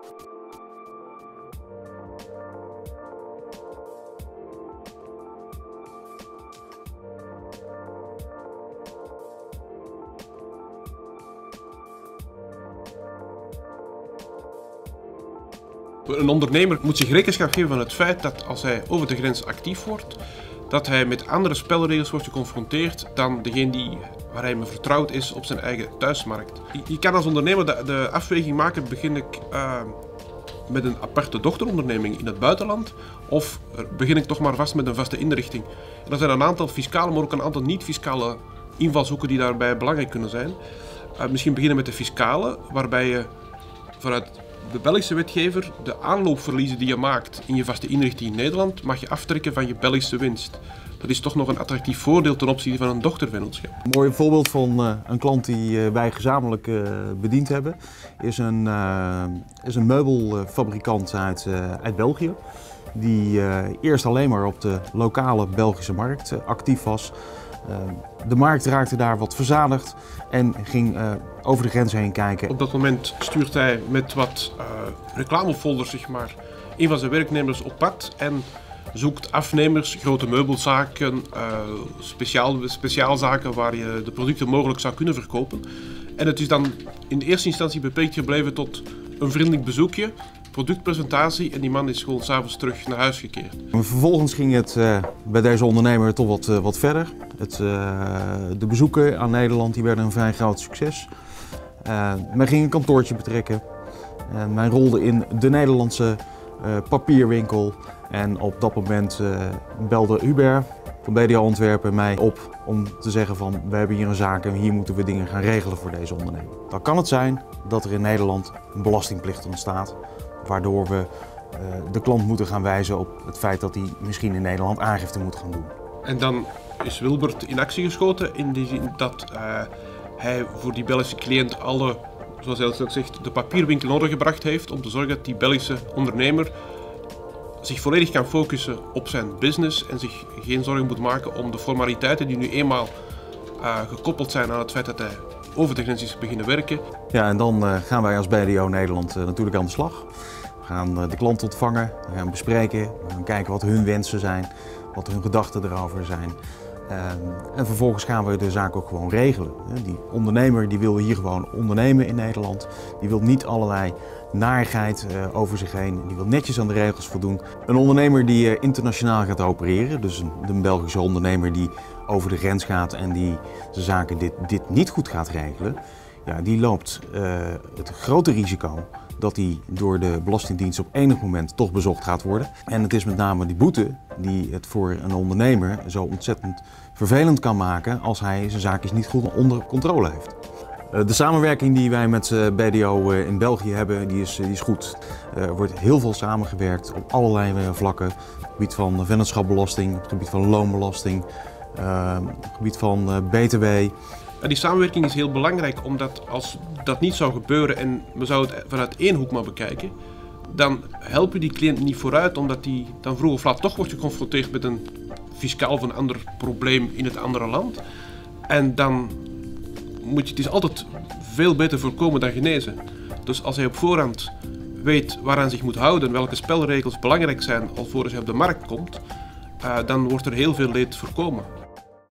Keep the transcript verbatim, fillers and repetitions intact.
Een ondernemer moet zich rekenschap geven van het feit dat als hij over de grens actief wordt, dat hij met andere spelregels wordt geconfronteerd dan degene die, waar hij mee vertrouwd is op zijn eigen thuismarkt. Je kan als ondernemer de, de afweging maken, begin ik uh, met een aparte dochteronderneming in het buitenland of begin ik toch maar vast met een vaste inrichting. En er zijn een aantal fiscale, maar ook een aantal niet-fiscale invalshoeken die daarbij belangrijk kunnen zijn. Uh, misschien beginnen met de fiscale, waarbij je vanuit de Belgische wetgever de aanloopverliezen die je maakt in je vaste inrichting in Nederland mag je aftrekken van je Belgische winst. Dat is toch nog een attractief voordeel ten opzichte van een dochtervennootschap. Een mooi voorbeeld van uh, een klant die uh, wij gezamenlijk uh, bediend hebben is een, uh, is een meubelfabrikant uit, uh, uit België. Die uh, eerst alleen maar op de lokale Belgische markt uh, actief was. Uh, de markt raakte daar wat verzadigd en ging uh, over de grens heen kijken. Op dat moment stuurt hij met wat uh, reclamefolders zeg maar, een van zijn werknemers op pad en zoekt afnemers, grote meubelzaken, uh, speciaal, speciaalzaken waar je de producten mogelijk zou kunnen verkopen. En het is dan in de eerste instantie beperkt gebleven tot een vriendelijk bezoekje, productpresentatie en die man is gewoon 's avonds terug naar huis gekeerd. Vervolgens ging het uh, bij deze ondernemer toch wat, uh, wat verder. Het, uh, de bezoeken aan Nederland die werden een vrij groot succes. Uh, men ging een kantoortje betrekken. Uh, men rolde in de Nederlandse uh, papierwinkel. En op dat moment uh, belde Hubert van B D O Antwerpen mij op om te zeggen van we hebben hier een zaak en hier moeten we dingen gaan regelen voor deze ondernemer. Dan kan het zijn dat er in Nederland een belastingplicht ontstaat, waardoor we uh, de klant moeten gaan wijzen op het feit dat hij misschien in Nederland aangifte moet gaan doen. En dan is Wilbert in actie geschoten in die zin dat uh, hij voor die Belgische cliënt alle, zoals hij ook zegt, de papierwinkel in orde gebracht heeft om te zorgen dat die Belgische ondernemer zich volledig kan focussen op zijn business en zich geen zorgen moet maken om de formaliteiten die nu eenmaal uh, gekoppeld zijn aan het feit dat hij over de grens is beginnen werken. Ja, en dan uh, gaan wij als B D O Nederland uh, natuurlijk aan de slag. We gaan uh, de klant ontvangen, we gaan bespreken, we gaan kijken wat hun wensen zijn, wat hun gedachten erover zijn. Uh, en vervolgens gaan we de zaak ook gewoon regelen. Die ondernemer die wil hier gewoon ondernemen in Nederland. Die wil niet allerlei narigheid uh, over zich heen. Die wil netjes aan de regels voldoen. Een ondernemer die uh, internationaal gaat opereren, dus een, een Belgische ondernemer die over de grens gaat en die de zaken dit, dit niet goed gaat regelen, ja, die loopt uh, het grote risico dat hij door de Belastingdienst op enig moment toch bezocht gaat worden. En het is met name die boete die het voor een ondernemer zo ontzettend vervelend kan maken als hij zijn zaakjes niet goed onder controle heeft. De samenwerking die wij met B D O in België hebben, die is, die is goed. Er wordt heel veel samengewerkt op allerlei vlakken. Op het gebied van vennootschapsbelasting, op het gebied van loonbelasting, op het gebied van B T W. Die samenwerking is heel belangrijk, omdat als dat niet zou gebeuren en we zouden het vanuit één hoek maar bekijken, dan help je die cliënt niet vooruit, omdat die dan vroeg of laat toch wordt geconfronteerd met een fiscaal of een ander probleem in het andere land. En dan moet je het is altijd veel beter voorkomen dan genezen. Dus als hij op voorhand weet waaraan zich moet houden, welke spelregels belangrijk zijn alvorens hij op de markt komt, uh, dan wordt er heel veel leed voorkomen.